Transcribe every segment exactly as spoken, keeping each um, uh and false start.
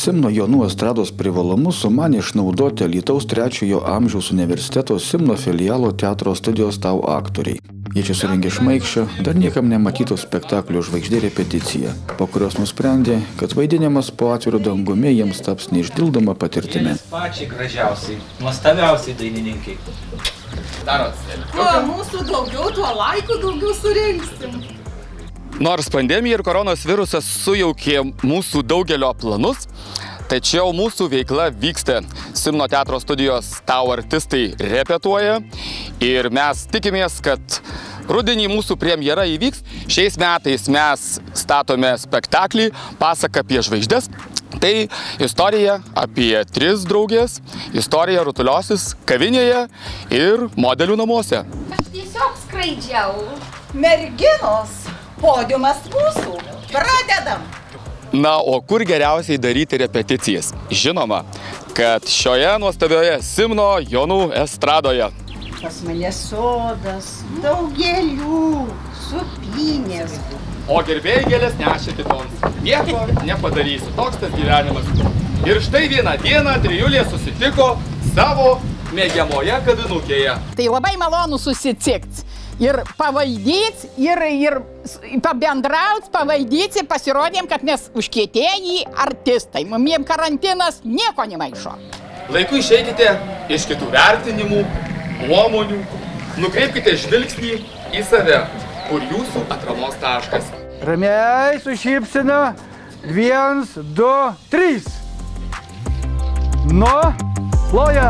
Simno jaunų estrados privalumus sumanė išnaudoti Alytaus trečiojo amžiaus universiteto Simno filialo teatro studijos Tau aktoriai. Jie čia surengė šmaikščią, dar niekam nematyto spektaklio žvaigždė repeticiją, po kurios nusprendė, kad vaidinimas po atviru dangumi jiems taps neišdildoma patirtimi. Pačiai gražiausiai, nuostabiausiai dainininkai. Darot. Kuo mūsų daugiau, tuo laikų daugiau surinksim. Nors pandemija ir koronos virusas sujaukė mūsų daugelio planus, tačiau mūsų veikla vyksta. Simno teatro studijos Tau artistai repetuoja ir mes tikimės, kad rudenį mūsų premjera įvyks. Šiais metais mes statome spektaklį Pasaka apie žvaigždes. Tai istorija apie tris draugės, istorija rutuliosis kavinėje ir modelių namuose. Aš tiesiog skraidžiau. Merginos, podiumas mūsų. Pradedam. Na, o kur geriausiai daryti repeticijas? Žinoma, kad šioje nuostabioje Simno jaunų estradoje. Pas mane sodas, daug gėlių, supynės. O gerbėjai gėlės nešė kitoms. Nieko nepadarysiu, toks tas gyvenimas. Ir štai vieną dieną trijulė susitiko savo mėgiamoje kavinukėje. Tai labai malonu susitikti. Ir pavaidyti, ir, ir pabendrauti, pavaidyti, pasirodėm, kad mes užkietėjai artistai. Mumiem karantinas nieko nemaišo. Laiku išeikite iš kitų vertinimų, nuomonių, nukreipkite žvilgsnį į save, kur jūsų atramos taškas. Ramiai su šypsena. Viens, du, trys. Nu, ploja.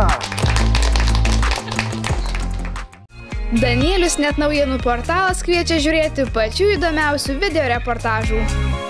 Danielius net naujienų portalas kviečia žiūrėti pačių įdomiausių video reportažų.